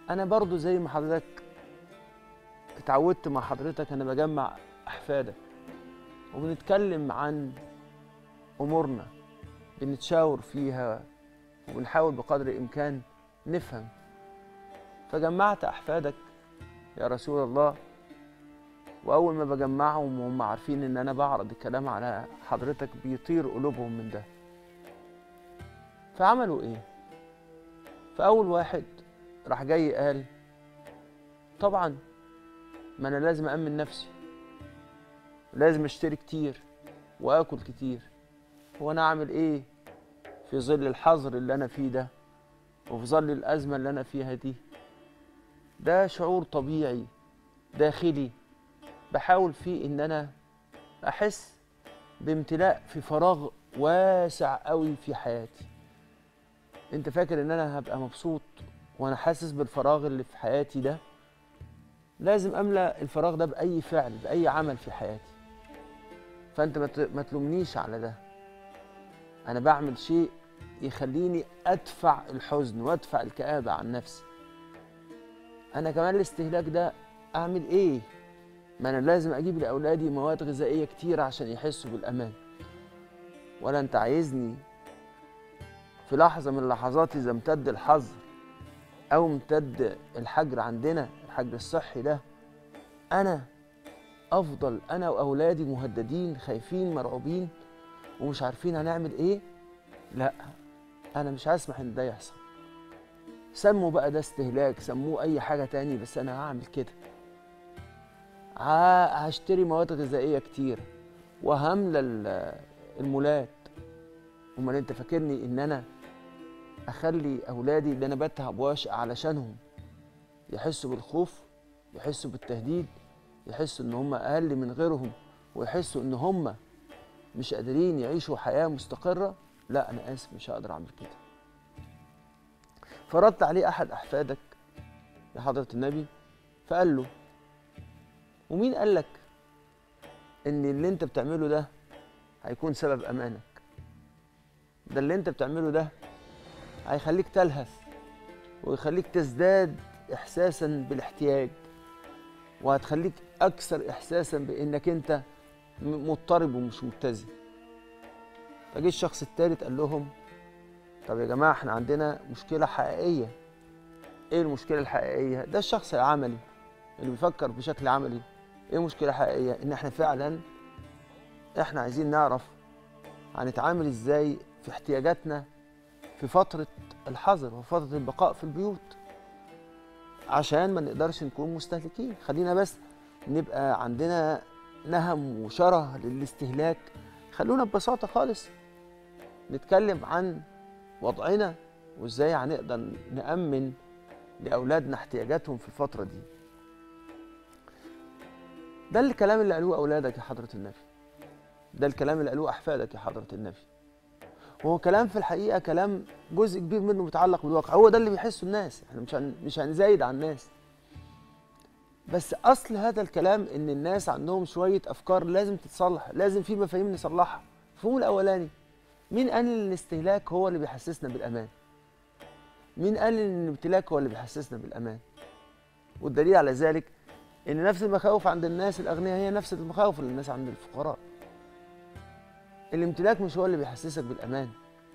أنا برضو زي ما حضرتك اتعودت مع حضرتك أنا بجمع أحفادك وبنتكلم عن أمورنا، بنتشاور فيها وبنحاول بقدر الإمكان نفهم. فجمعت أحفادك يا رسول الله، وأول ما بجمعهم وهم عارفين إن أنا بعرض الكلام على حضرتك بيطير قلوبهم من ده. فعملوا إيه؟ فأول واحد راح جاي قال طبعا ما أنا لازم أأمن نفسي، لازم أشتري كتير وآكل كتير، هو أنا أعمل إيه في ظل الحظر اللي أنا فيه ده وفي ظل الأزمة اللي أنا فيها دي؟ ده شعور طبيعي داخلي بحاول فيه إن أنا أحس بامتلاء في فراغ واسع قوي في حياتي. أنت فاكر إن أنا هبقى مبسوط وأنا حاسس بالفراغ اللي في حياتي ده؟ لازم أملأ الفراغ ده بأي فعل، بأي عمل في حياتي. فأنت ما تلومنيش على ده، أنا بعمل شيء يخليني أدفع الحزن وأدفع الكآبة عن نفسي. أنا كمان الاستهلاك ده أعمل إيه؟ ما أنا لازم أجيب لأولادي مواد غذائية كتير عشان يحسوا بالأمان. ولا أنت عايزني في لحظة من اللحظات إذا امتد الحظر أو امتد الحجر عندنا، الحجر الصحي ده، أنا أفضل أنا وأولادي مهددين خايفين مرعوبين ومش عارفين هنعمل إيه؟ لا، أنا مش هسمح إن ده يحصل. سموا بقى ده استهلاك، سموه أي حاجة تاني، بس أنا هعمل كده. هشتري مواد غذائية كتير وهملى المولات. أمال أنت فاكرني إن أنا أخلي أولادي اللي أنا بتعب واشقى علشانهم يحسوا بالخوف، يحسوا بالتهديد، يحسوا إن هم أقل من غيرهم، ويحسوا إن هم مش قادرين يعيشوا حياة مستقرة؟ لا، أنا آسف، مش هقدر أعمل كده. فرد عليه أحد أحفادك يا حضرة النبي فقال له ومين قال لك إن اللي أنت بتعمله ده هيكون سبب أمانك؟ ده اللي أنت بتعمله ده هيخليك تلهث ويخليك تزداد إحساسا بالاحتياج، وهتخليك أكثر إحساسا بإنك أنت مضطرب ومش متزن. فجه الشخص الثالث قال لهم طب يا جماعة احنا عندنا مشكلة حقيقية. ايه المشكلة الحقيقية؟ ده الشخص العملي اللي بيفكر بشكل عملي. ايه مشكلة حقيقية؟ ان احنا فعلا احنا عايزين نعرف هنتعامل ازاي في احتياجاتنا في فترة الحظر وفترة البقاء في البيوت عشان ما نقدرش نكون مستهلكين. خلينا بس نبقى عندنا نهم وشره للاستهلاك. خلونا ببساطة خالص نتكلم عن وضعنا وازاي هنقدر نأمن لأولادنا احتياجاتهم في الفترة دي. ده الكلام اللي قالوه أولادك يا حضرة النبي، ده الكلام اللي قالوه أحفادك يا حضرة النبي، وهو كلام في الحقيقة كلام جزء كبير منه متعلق بالواقع. هو ده اللي بيحسه الناس، احنا مش هنزايد على الناس، بس أصل هذا الكلام إن الناس عندهم شوية أفكار لازم تتصلح، لازم في مفاهيم نصلحها. المفهوم الأولاني، مين قال إن الاستهلاك هو اللي بيحسسنا بالأمان؟ مين قال إن الامتلاك هو اللي بيحسسنا بالأمان؟ والدليل على ذلك إن نفس المخاوف عند الناس الأغنياء هي نفس المخاوف اللي الناس عند الفقراء. الامتلاك مش هو اللي بيحسسك بالأمان،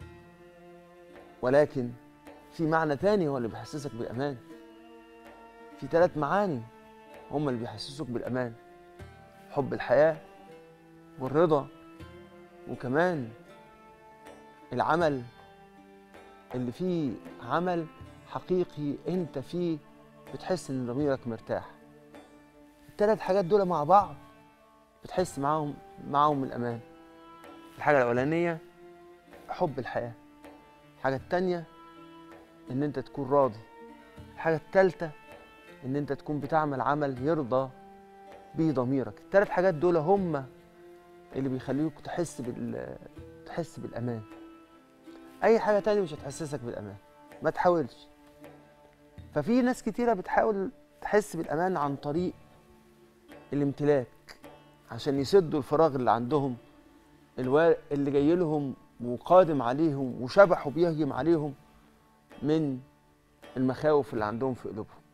ولكن في معنى تاني هو اللي بيحسسك بالأمان. في 3 معاني هم اللي بيحسسوك بالأمان: حب الحياة، والرضا، وكمان العمل اللي فيه عمل حقيقي انت فيه بتحس ان ضميرك مرتاح. ال3 حاجات دول مع بعض بتحس معاهم الأمان. الحاجة الأولانية حب الحياة، الحاجة التانية إن أنت تكون راضي، الحاجة التالتة إن أنت تكون بتعمل عمل يرضى بيه ضميرك. ال3 حاجات دول هم اللي بيخليوك تحس بالأمان. أي حاجة تانية مش هتحسسك بالأمان، ما تحاولش. ففي ناس كتيرة بتحاول تحس بالأمان عن طريق الامتلاك عشان يسدوا الفراغ اللي عندهم، اللي جاي لهم وقادم عليهم وشبحوا بيهجم عليهم من المخاوف اللي عندهم في قلوبهم.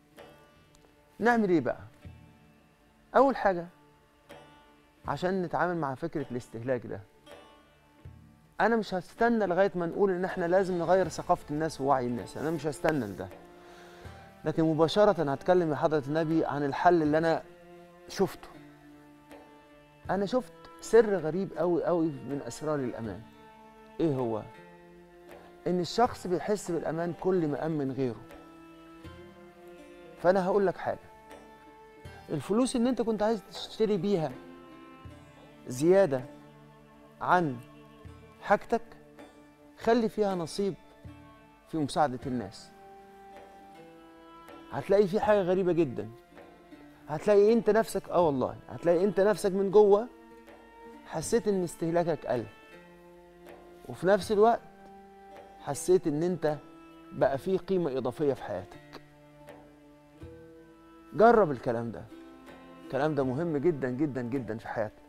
نعمل ايه بقى؟ اول حاجه عشان نتعامل مع فكره الاستهلاك ده، انا مش هستنى لغايه ما نقول ان احنا لازم نغير ثقافه الناس ووعي الناس، انا مش هستنى لده، لكن مباشره هتكلم يا حضره النبي عن الحل اللي انا شفته. انا شفت سر غريب قوي قوي من اسرار الامان. ايه هو؟ ان الشخص بيحس بالامان كل ما امن غيره. فانا هقول لك حاجه، الفلوس اللي انت كنت عايز تشتري بيها زياده عن حاجتك، خلي فيها نصيب في مساعده الناس. هتلاقي في حاجه غريبه جدا، هتلاقي انت نفسك والله هتلاقي انت نفسك من جوه حسيت ان استهلاكك قل، وفي نفس الوقت حسيت ان انت بقى فيه قيمه اضافيه في حياتك. جرب الكلام ده، الكلام ده مهم جدا جدا جدا في حياتنا.